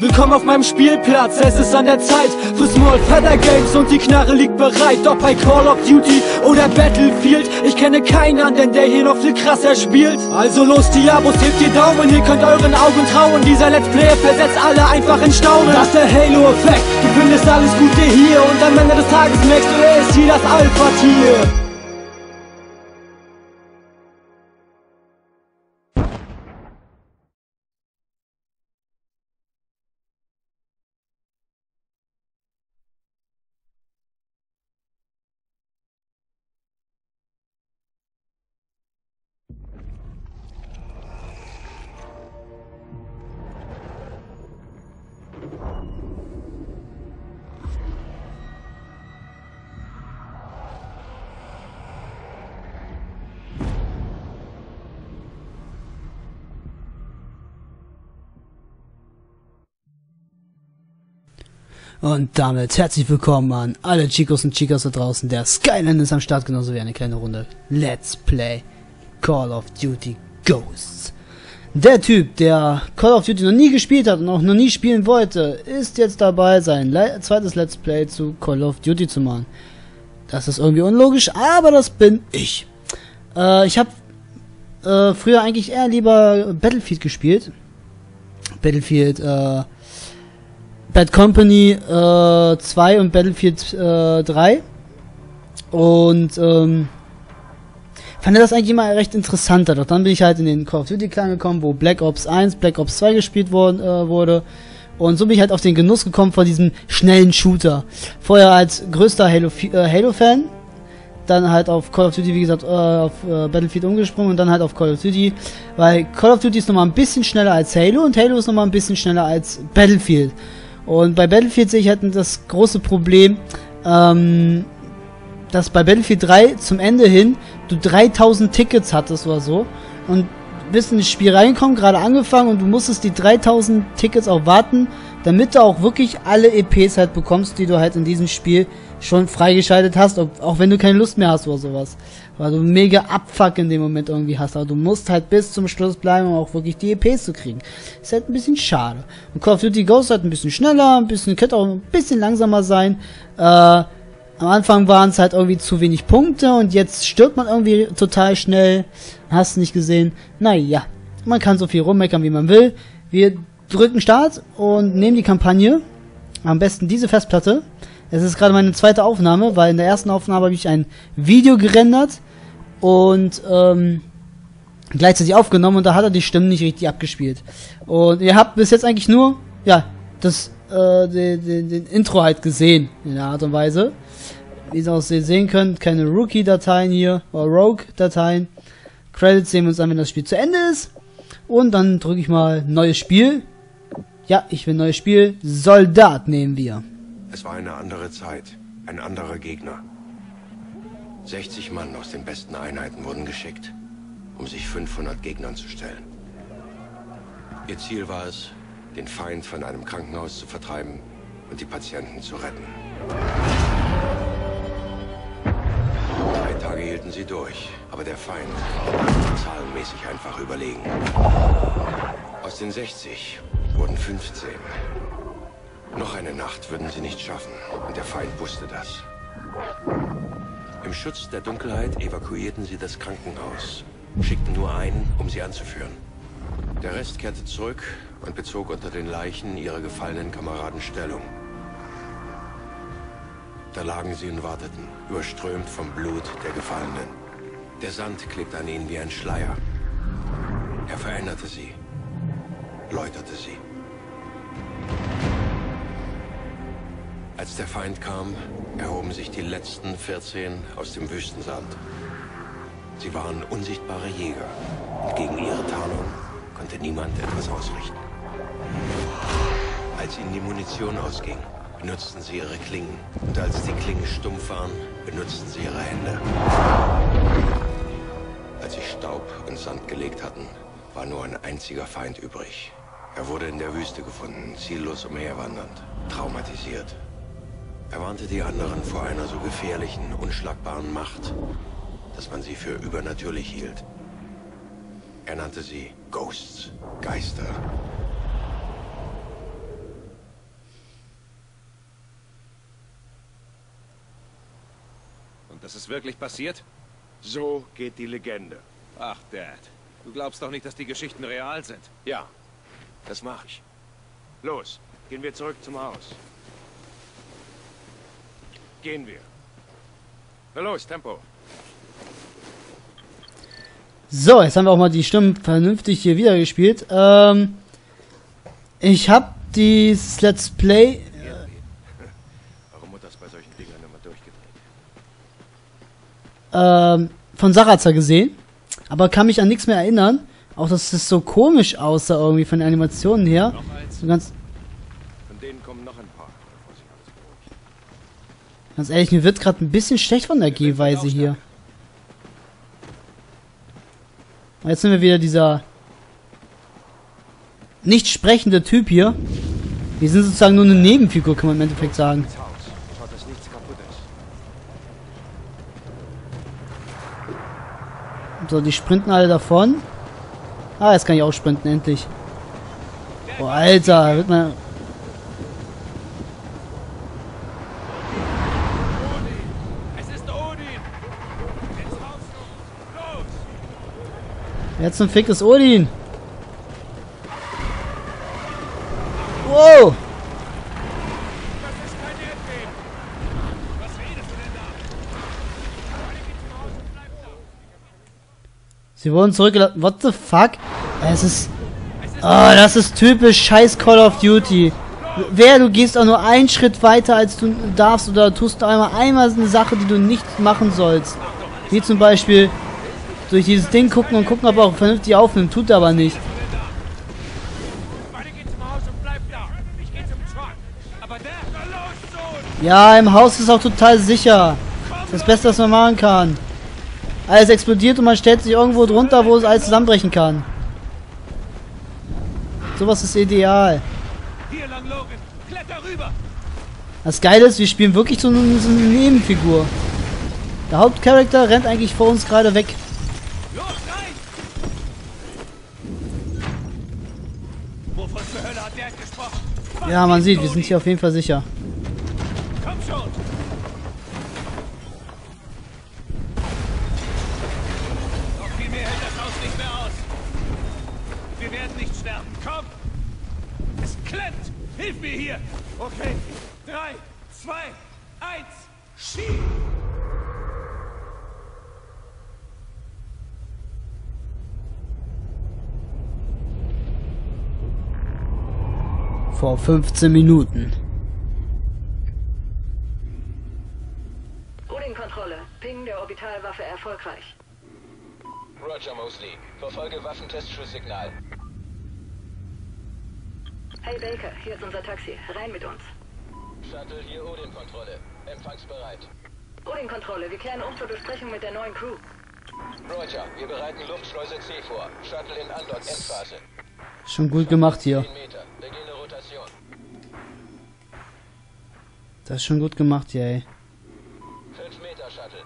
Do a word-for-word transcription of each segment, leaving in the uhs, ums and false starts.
Willkommen auf meinem Spielplatz, es ist an der Zeit für Small Feather Games und die Knarre liegt bereit. Ob bei Call of Duty oder Battlefield, ich kenne keinen anderen, der hier noch viel krasser spielt. Also los die Abos, hebt die Daumen, ihr könnt euren Augen trauen. Dieser Let's Player versetzt alle einfach in Staunen. Das ist der Halo-Effekt, du findest alles Gute hier und am Ende des Tages merkst du, er ist hier das Alpha-Tier. Und damit herzlich willkommen an alle Chicos und Chicas da draußen. Der Skyland ist am Start, genauso wie eine kleine Runde Let's Play Call of Duty Ghosts. Der Typ, der Call of Duty noch nie gespielt hat und auch noch nie spielen wollte, ist jetzt dabei, sein Le zweites Let's Play zu Call of Duty zu machen. Das ist irgendwie unlogisch, aber das bin ich. Äh, ich habe äh, früher eigentlich eher lieber Battlefield gespielt. Battlefield, äh, Bad Company äh, zwei und Battlefield äh, drei und ähm, fand das eigentlich immer recht interessanter. Doch dann bin ich halt in den Call of Duty Clan gekommen, wo Black Ops eins, Black Ops zwei gespielt worden, äh, wurde und so bin ich halt auf den Genuss gekommen von diesem schnellen Shooter. Vorher als größter Halo äh, Halo Fan, dann halt auf Call of Duty, wie gesagt, äh, auf äh, Battlefield umgesprungen und dann halt auf Call of Duty, weil Call of Duty ist nochmal ein bisschen schneller als Halo und Halo ist nochmal ein bisschen schneller als Battlefield. Und bei Battlefield sehe ich halt das große Problem, ähm, dass bei Battlefield drei zum Ende hin du dreitausend Tickets hattest oder so und bist in das Spiel reingekommen, gerade angefangen und du musstest die dreitausend Tickets auch warten, damit du auch wirklich alle E Ps halt bekommst, die du halt in diesem Spiel schon freigeschaltet hast, ob, auch wenn du keine Lust mehr hast oder sowas. Weil du mega Abfuck in dem Moment irgendwie hast, aber du musst halt bis zum Schluss bleiben, um auch wirklich die E Ps zu kriegen. Ist halt ein bisschen schade. Und Call of Duty Ghosts halt ein bisschen schneller, ein bisschen, könnte auch ein bisschen langsamer sein. Äh, am Anfang waren es halt irgendwie zu wenig Punkte und jetzt stirbt man irgendwie total schnell. Hast du nicht gesehen? Naja, man kann so viel rummeckern, wie man will. Wir drücken Start und nehmen die Kampagne. Am besten diese Festplatte. Es ist gerade meine zweite Aufnahme, weil in der ersten Aufnahme habe ich ein Video gerendert und ähm, gleichzeitig aufgenommen und da hat er die Stimmen nicht richtig abgespielt. Und ihr habt bis jetzt eigentlich nur, ja, das, äh, den, den, den Intro halt gesehen, in der Art und Weise. Wie ihr auch sehen könnt, keine Rookie-Dateien hier, oder Rogue-Dateien. Credits sehen wir uns an, wenn das Spiel zu Ende ist. Und dann drücke ich mal neues Spiel. Ja, ich will neues Spiel. Soldat nehmen wir. Es war eine andere Zeit, ein anderer Gegner. sechzig Mann aus den besten Einheiten wurden geschickt, um sich fünfhundert Gegnern zu stellen. Ihr Ziel war es, den Feind von einem Krankenhaus zu vertreiben und die Patienten zu retten. Drei Tage hielten sie durch, aber der Feind war zahlenmäßig einfach überlegen. Aus den sechzig wurden fünfzehn. Noch eine Nacht würden sie nicht schaffen, und der Feind wusste das. Im Schutz der Dunkelheit evakuierten sie das Krankenhaus, schickten nur einen, um sie anzuführen. Der Rest kehrte zurück und bezog unter den Leichen ihrer gefallenen Kameraden Stellung. Da lagen sie und warteten, überströmt vom Blut der Gefallenen. Der Sand klebte an ihnen wie ein Schleier. Er veränderte sie, läuterte sie. Als der Feind kam, erhoben sich die letzten vierzehn aus dem Wüstensand. Sie waren unsichtbare Jäger und gegen ihre Tarnung konnte niemand etwas ausrichten. Als ihnen die Munition ausging, benutzten sie ihre Klingen. Und als die Klingen stumpf waren, benutzten sie ihre Hände. Als sie Staub und Sand gelegt hatten, war nur ein einziger Feind übrig. Er wurde in der Wüste gefunden, ziellos umherwandernd, traumatisiert. Er warnte die anderen vor einer so gefährlichen, unschlagbaren Macht, dass man sie für übernatürlich hielt. Er nannte sie Ghosts, Geister. Das ist wirklich passiert? So geht die Legende. Ach, Dad. Du glaubst doch nicht, dass die Geschichten real sind. Ja, das mache ich. Los, gehen wir zurück zum Haus. Gehen wir. Na los, Tempo. So, jetzt haben wir auch mal die Stimmen vernünftig hier wieder gespielt. Ähm, ich habe dieses Let's Play... Warum wird das bei solchen Dingern immer durchgedreht? Ähm, von Sarazar gesehen, aber kann mich an nichts mehr erinnern. Auch, dass es so komisch aussah irgendwie von den Animationen her. Noch eins. So ganz, Von denen kommen noch ein paar, bevor sich alles beruhigt. ganz ehrlich, mir wird gerade ein bisschen schlecht von der Gehweise hier. Und jetzt sind wir wieder dieser nicht sprechende Typ hier. Wir sind sozusagen nur eine Nebenfigur, kann man im Endeffekt sagen. Ins Haus. Schaut, dass nichts kaputt ist. So, die sprinten alle davon. Ah, jetzt kann ich auch sprinten, endlich. Oh, Alter, wird man... Es ist Odin! Ins Haus! Los! Jetzt zum Fick ist Odin. Wow! Das ist kein Erdbeben! Was redest du denn da? Bleib da! Sie wurden zurückgelassen. What the fuck? Es ist... Oh, das ist typisch scheiß Call of Duty. Wer, du gehst auch nur einen Schritt weiter, als du darfst, oder tust du einmal einmal eine Sache, die du nicht machen sollst. Wie zum Beispiel durch dieses Ding gucken und gucken, ob er auch vernünftig aufnimmt. Tut er aber nicht. Beide gehen zum Haus und bleib da! Ich geh zum Truck! Aber der... Na los, Sohn! Ja, im Haus ist auch total sicher. Das ist das Beste, was man machen kann. Alles explodiert und man stellt sich irgendwo drunter, wo es alles zusammenbrechen kann. Sowas ist ideal. Hier lang, Logan! Kletter rüber! Das Geile ist, wir spielen wirklich so eine, so eine Nebenfigur. Der Hauptcharakter rennt eigentlich vor uns gerade weg. Los, rein! Wovon zur Hölle hat der gesprochen? Ja, man sieht, wir sind hier auf jeden Fall sicher. Komm schon! Noch viel mehr hält das Haus nicht mehr aus. Wir werden nicht sterben. Komm! Es klemmt! Hilf mir hier! Okay. Drei, zwei, eins, schieß! Vor fünfzehn Minuten. Odin-Kontrolle. Ping der Orbitalwaffe erfolgreich. Roger, Mosley. Verfolge Waffentestschuss-Signal. Hey Baker, hier ist unser Taxi. Rein mit uns. Shuttle, hier Odin-Kontrolle. Empfangsbereit. Odin-Kontrolle, wir kehren um zur Besprechung mit der neuen Crew. Roger, wir bereiten Luftschleuse C vor. Shuttle in Undock-Endphase. Schon gut gemacht hier. zehn Meter. Beginne Rotation. Das ist schon gut gemacht hier, ey. fünf Meter, Shuttle.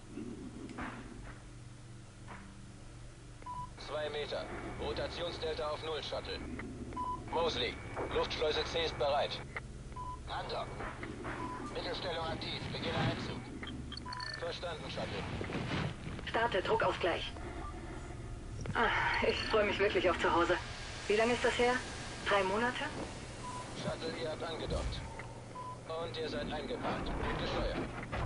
zwei Meter. Rotationsdelta auf null, Shuttle. Mosley, Luftschleuse C ist bereit. Undock. Mittelstellung aktiv. Beginne Einzug. Verstanden, Shuttle. Starte, Druckausgleich. Ah, ich freue mich wirklich auf zu Hause. Wie lange ist das her? Drei Monate? Shuttle, ihr habt angedockt. Und ihr seid eingeparkt. Gesteuert.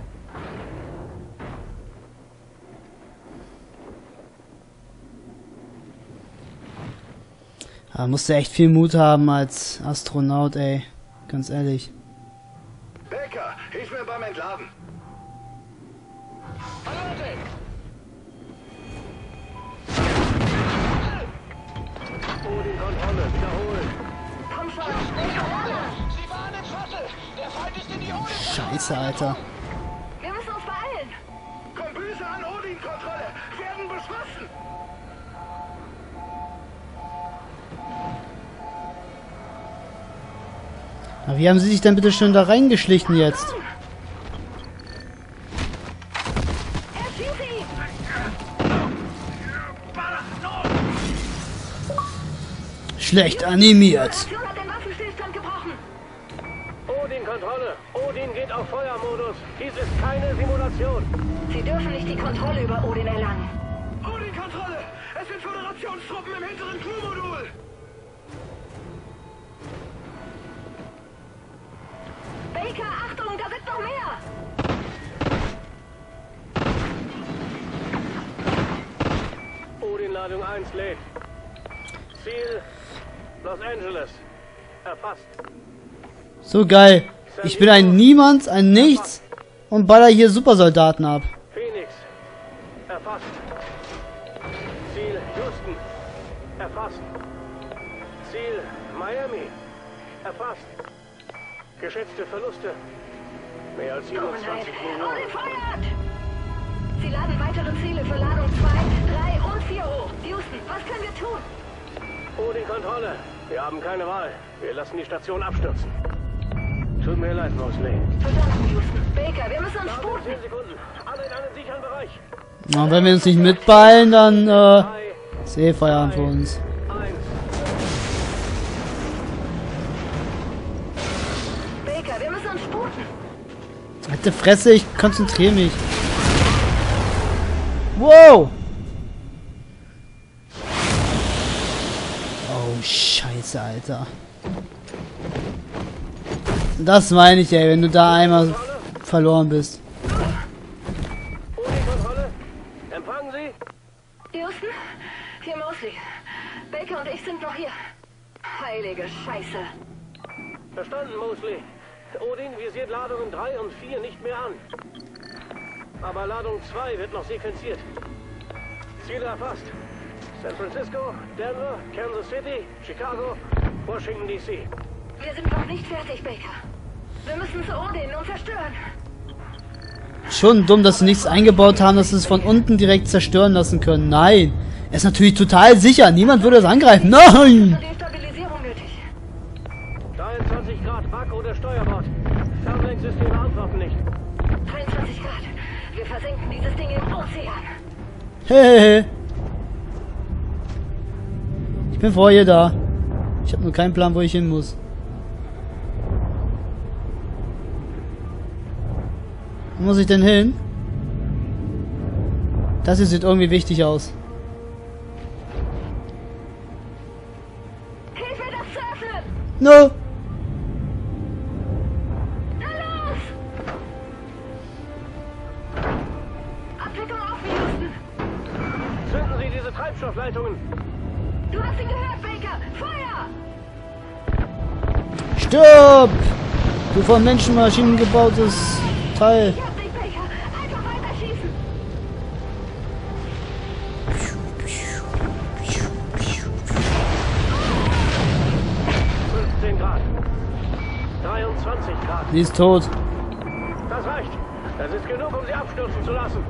Da musst du echt viel Mut haben als Astronaut, ey. Ganz ehrlich. Becker, hilf mir beim Entladen. Alerte! Odin-Kontrolle, wiederholen. Komm schon! Sie waren im Shuttle! Der Feind ist in die Odin! Scheiße, Alter. Wir müssen uns beeilen! Kombüse an Odin-Kontrolle, werden beschossen. Na, wie haben sie sich denn bitte schön da reingeschlichen jetzt? Erschieße ihn! Schlecht animiert. Die Station hat den Waffenstillstand gebrochen. Odin-Kontrolle. Odin geht auf Feuermodus. Dies ist keine Simulation. Sie dürfen nicht die Kontrolle über Odin erlangen. Odin-Kontrolle! Es sind Föderationstruppen im hinteren Crewmodul! Baker, Achtung, da sind noch mehr! Odin-Ladung eins lädt. Ziel Los Angeles. Erfasst. So geil. Ich bin ein Niemand, ein Nichts und baller hier Supersoldaten ab. Phoenix. Erfasst. Ziel Houston. Erfasst. Ziel Miami. Erfasst. Geschätzte Verluste. Mehr als Oh nein, siebenundzwanzig Millionen. Odin feuert! Sie laden weitere Ziele für Ladung zwei, drei und vier hoch. Houston, was können wir tun? Odin-Kontrolle. Wir haben keine Wahl. Wir lassen die Station abstürzen. Tut mir leid, Mosley. Verstanden, Houston. Baker, wir müssen uns Dauert sputen. zehn Sekunden. Alle in einen sicheren Bereich. Und wenn wir uns nicht mitballen, dann äh, drei, ist eh Feierabend für uns. eins. Baker, wir müssen uns sputen. Alte Fresse, ich konzentriere mich. Wow! Oh, scheiße, Alter. Das meine ich, ey, wenn du da einmal verloren bist. Odin-Kontrolle. Empfangen Sie? Houston, hier Mosley. Baker und ich sind noch hier. Heilige Scheiße. Verstanden, Mosley. Odin visiert Ladungen drei und vier nicht mehr an. Aber Ladung zwei wird noch sequenziert. Ziele erfasst. San Francisco, Denver, Kansas City, Chicago, Washington D C. Wir sind noch nicht fertig, Baker. Wir müssen zu Odin und zerstören. Schon dumm, dass sie nichts eingebaut haben, dass sie es von unten direkt zerstören lassen können. Nein. Er ist natürlich total sicher. Niemand würde es angreifen. Nein! Destabilisierung nötig. dreiundzwanzig Grad Bug oder Steuerbord. Fernlenksysteme antworten nicht. dreiundzwanzig Grad. Wir versenken dieses Ding im Ozean. Hehehe. Ich bin vor ihr da. Ich habe nur keinen Plan, wo ich hin muss. Wo muss ich denn hin? Das hier sieht irgendwie wichtig aus. Hilf mir, das zu öffnen! No! Na los! Abdeckung offen, Houston! Zünden Sie diese Treibstoffleitungen. Du hast ihn gehört, Baker! Feuer! Stirb! Du von Menschenmaschinen gebautes Teil. Ich hab dich, Baker! Einfach weiter schießen! fünfzehn Grad. dreiundzwanzig Grad. Sie ist tot. Das reicht. Das ist genug, um sie abstürzen zu lassen.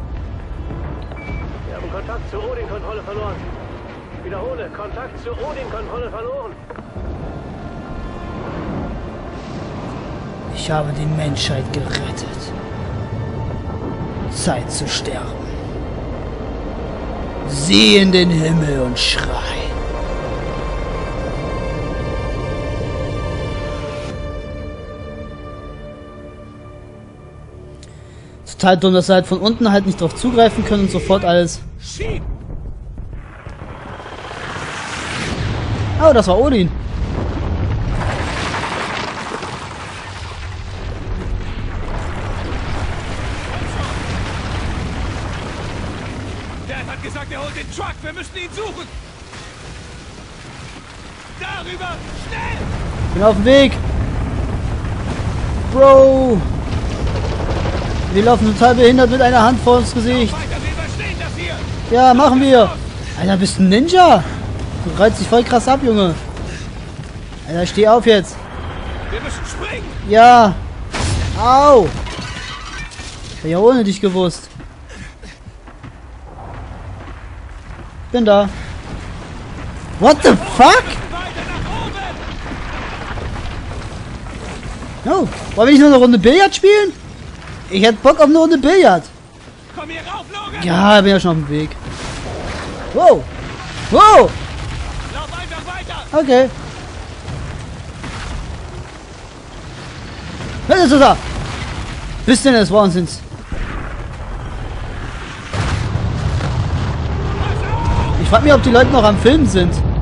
Wir haben Kontakt zur Odin-Kontrolle verloren. Wiederhole, Kontakt zur Odin-Kontrolle verloren. Ich habe die Menschheit gerettet. Zeit zu sterben. Sieh in den Himmel und schrei. Total dumm, dass sie halt von unten halt nicht drauf zugreifen können und sofort alles. Schieb! Oh, das war Odin. Dad hat gesagt, er holt den Truck. Wir müssen ihn suchen. Darüber! Schnell! Bin auf dem Weg. Bro. Wir laufen total behindert mit einer Hand vor uns Gesicht. Weiter, wir überstehen das hier! Ja, machen wir. Alter, bist du ein Ninja? Du reizt dich voll krass ab, Junge. Alter, steh auf jetzt. Wir müssen springen! Ja. Au. Hätte ja ohne dich gewusst. Bin da. What the fuck? Weiter nach oben! No. Wollen wir nicht nur eine Runde Billard spielen? Ich hätte Bock auf eine Runde Billard. Komm hier rauf, Logan! Ja, bin ja schon auf dem Weg. Wow. Wow. Lauf einfach weiter! Okay. Was ist das da? Wisst ihr des Wahnsinns? Ich frag mich, ob die Leute noch am Filmen sind.